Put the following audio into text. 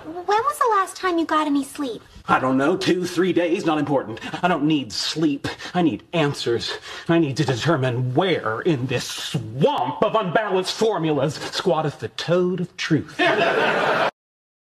When was the last time you got any sleep? I don't know, 2, 3 days, not important. I don't need sleep. I need answers. I need to determine where in this swamp of unbalanced formulas squatteth the toad of truth.